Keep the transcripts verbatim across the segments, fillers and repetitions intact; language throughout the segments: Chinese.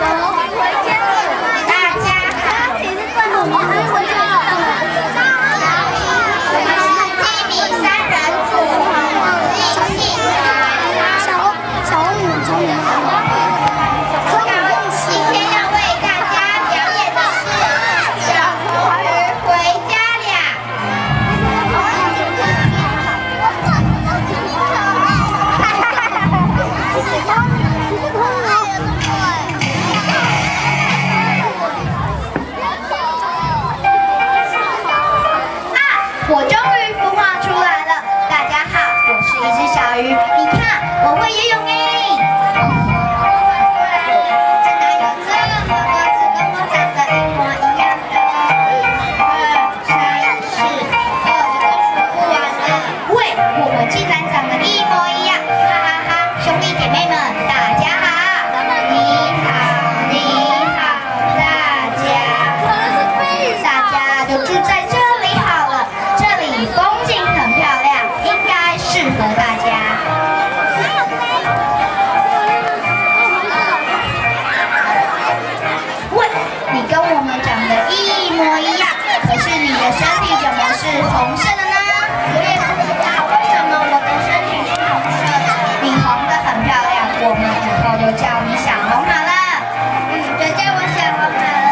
我终于孵化出来了！大家好，我是一只小鱼，你看我会游泳哎！真的有这么多只跟我长得一模一样的？一二三四，哦，这个数不完了。喂，我们竟然长得一模一样，哈哈哈！兄弟姐妹们，大家好！你好，你好，大家，大家就住在这。风景很漂亮，应该适合大家。喂，你跟我们长得一模一样，可是你的身体怎么是红色的呢？我也不知道为什么我的身体是红色的。你红得很漂亮，我们以后就叫你小红好了。嗯，就叫我小红好了。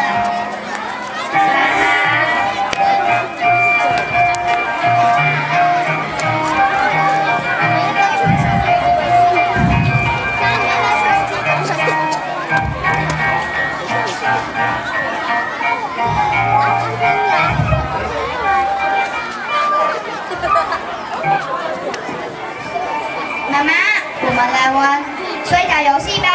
妈妈，我们来玩摔跤游戏吧！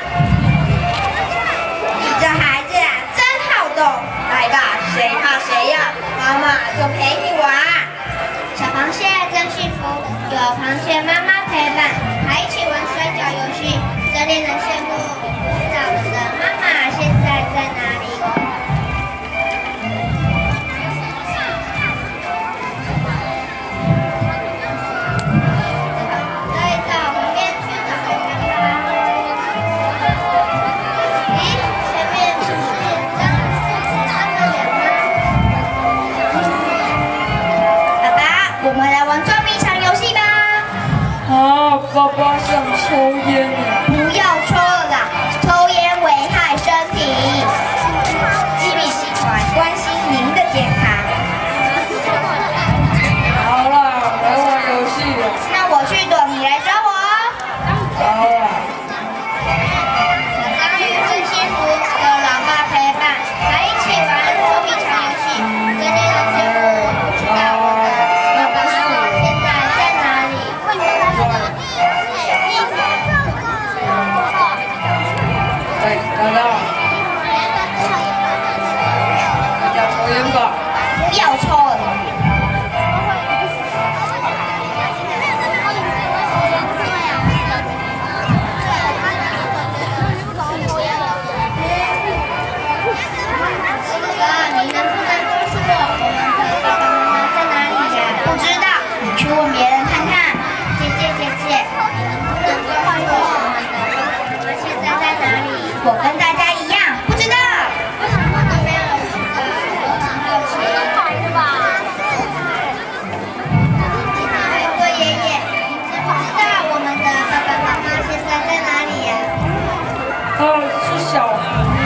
你这孩子啊，真好动！来吧，谁怕谁呀？妈妈就陪你玩。小螃蟹真幸福，有螃蟹妈妈陪伴，还一起玩摔跤游戏，真令人羡慕。不知道我的妈妈现在在哪里？ 爸爸想抽烟呢。 不要抽了啦，抽烟危害身体。吉米集团关心您的健康。 好啦，来玩游戏了。 那我去躲，你来找我哦。 好啦。 小章鱼真幸福，有老爸陪伴，还一起玩捉迷藏游戏，真令人羡慕。不知道我的爸爸妈妈现在在哪里？ 哎，大家，大家抽烟吧。 不要抽了。哥，你能不能告诉我，我们的爸爸妈妈在哪里呀？不知道，你去问别人看看。姐姐姐姐，你能不能告诉我，我们的爸爸妈妈现在在哪里？我跟大家一样，不知道。为什么都没有知道？我很好奇。对爷爷，你知不知道我们的爸爸妈妈现在在哪里呀？ 哦，是小红。